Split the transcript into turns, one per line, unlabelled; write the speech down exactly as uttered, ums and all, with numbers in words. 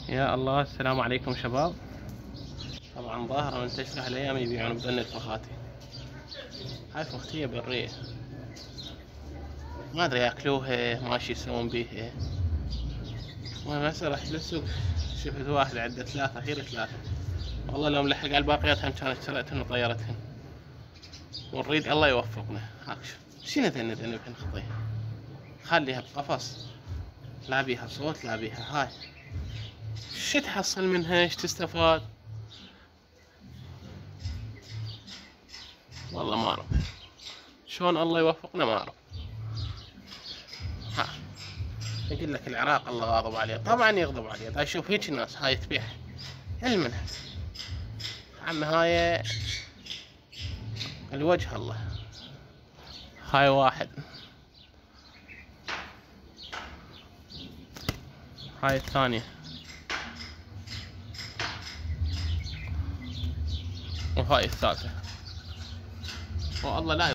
يا الله، السلام عليكم شباب. طبعا ظاهرة منتشرة هالأيام يبيعون بذنة فخاتي. هاي فختية برية، ما أدري ياكلوها ماشي يسوون بيها. وأنا هسه رحت للسوق شفت واحد عنده ثلاثة، غير ثلاثة. والله لو ملحق على الباقيات هم كانت اشتريتهن وطيرتهن. ونريد الله يوفقنا. هاك شنو ذنب ذنب نخطيها، خليها بقفص، لا بيها صوت لا بيها. هاي شو تحصل منها، ايش تستفاد؟ والله ما اعرف شلون الله يوفقنا، ما اعرف. ها يقول لك العراق الله غاضب عليه، طبعا يغضب عليه. دا شوف هيك الناس هاي تبيع علمنا عم، هاي الوجه الله. هاي واحد، هاي الثانية، وهاي الثالثة. والله لا